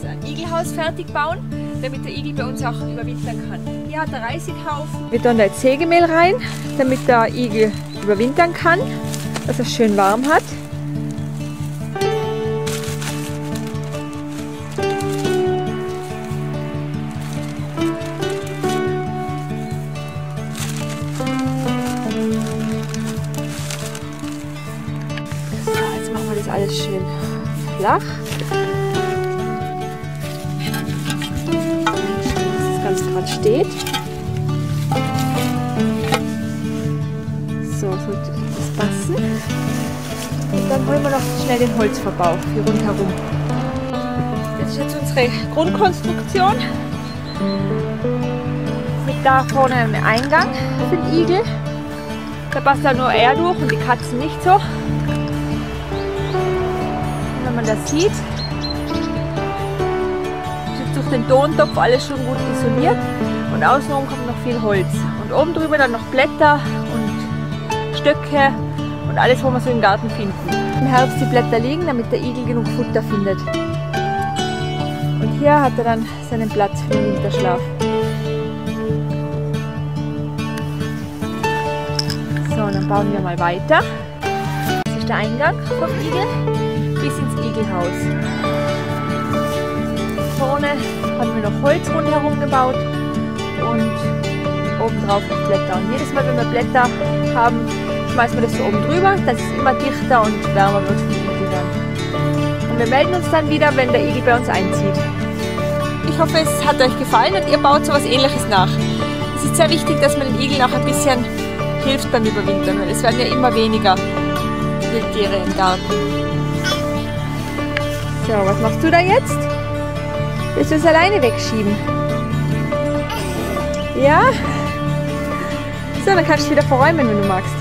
ein Igelhaus fertig bauen, damit der Igel bei uns auch überwintern kann. Hier hat er Reisighaufen. Wir tun da jetzt Sägemehl rein, damit der Igel überwintern kann, dass er schön warm hat. Alles schön flach. Dass das Ganze gerade steht. So sollte das passen. Und dann holen wir noch schnell den Holzverbau hier rundherum. Das ist jetzt unsere Grundkonstruktion. Mit da vorne einem Eingang für den Igel. Da passt da nur er durch und die Katzen nicht so. Wenn man das sieht, ist durch den Tontopf alles schon gut isoliert und außenrum kommt noch viel Holz und oben drüber dann noch Blätter und Stöcke und alles, was wir so im Garten finden. Im Herbst die Blätter liegen, damit der Igel genug Futter findet. Und hier hat er dann seinen Platz für den Winterschlaf. So, und dann bauen wir mal weiter. Das ist der Eingang vom Igel. Bis ins Igelhaus. Vorne haben wir noch Holz rundherum gebaut und obendrauf noch Blätter. Und jedes Mal, wenn wir Blätter haben, schmeißen wir das so oben drüber, dass es immer dichter und wärmer wird für den Igel dann. Und wir melden uns dann wieder, wenn der Igel bei uns einzieht. Ich hoffe, es hat euch gefallen und ihr baut so etwas Ähnliches nach. Es ist sehr wichtig, dass man den Igeln auch ein bisschen hilft beim Überwintern, weil es werden ja immer weniger Wildtiere im Garten. So, was machst du da jetzt? Willst du es alleine wegschieben? Ja? So, dann kannst du es wieder verräumen, wenn du magst.